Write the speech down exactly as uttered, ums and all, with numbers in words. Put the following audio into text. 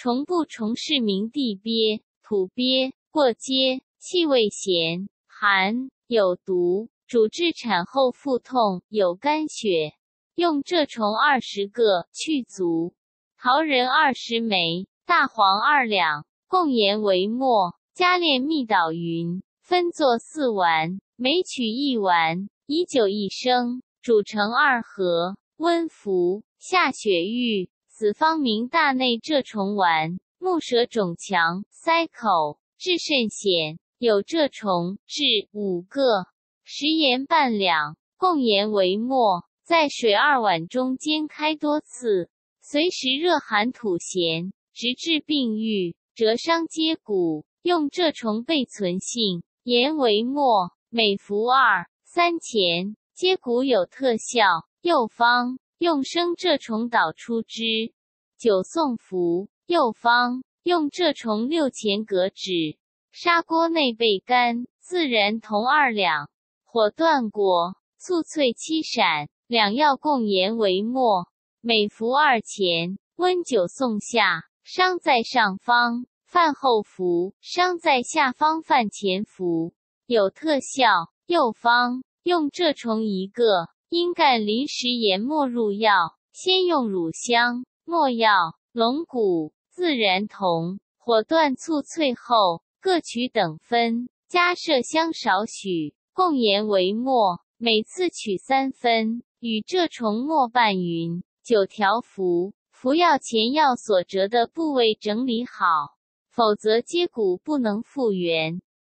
虫部虫是名地鳖、土鳖，过街，气味咸、寒，有毒，主治产后腹痛，有干血。用这虫二十个，去足。桃仁二十枚，大黄二两，共研为末，加炼蜜捣匀，分作四丸，每取一丸，以酒一升，煮成二合，温服。下血瘀，此方名大内蛰虫丸。木舌肿强，塞口，治甚险，有蛰虫，治五个，食盐半两，共研为末，在水二碗中煎开多次，随时热寒吐涎，直至病愈，折伤接骨。用蛰虫备存性，研为末，每服二三钱，接骨有特效。又方用生蛰虫捣出汁，酒送服。又方用蛰虫六钱隔纸，砂锅内备干，自然同二两，火断果，醋脆七闪，两药共研为末，每服二钱，温酒送下。伤在上方，饭后服；伤在下方，饭前服，有特效。又方用蛰虫一个，因干临时研末入药，先用乳香、没药、龙骨、自然酮，火断醋脆后，各取等分，加麝香少许，共研为末，每次取三分，与蛰虫末拌匀，九条服。服药前要所折的部位整理好，否则接骨不能复原。